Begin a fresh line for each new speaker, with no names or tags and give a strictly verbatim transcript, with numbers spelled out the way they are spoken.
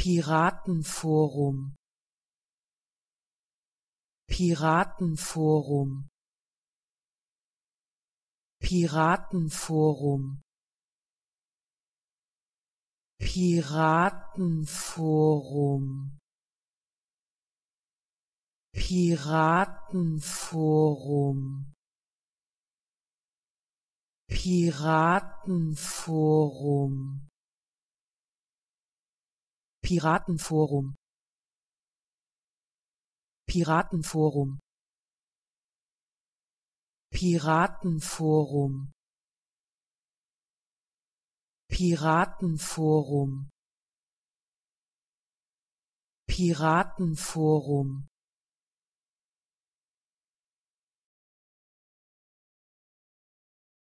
Piratenforum, Piratenforum, Piratenforum, Piratenforum, Piratenforum, Piratenforum, Piratenforum, Piratenforum, Piratenforum, Piratenforum, Piratenforum,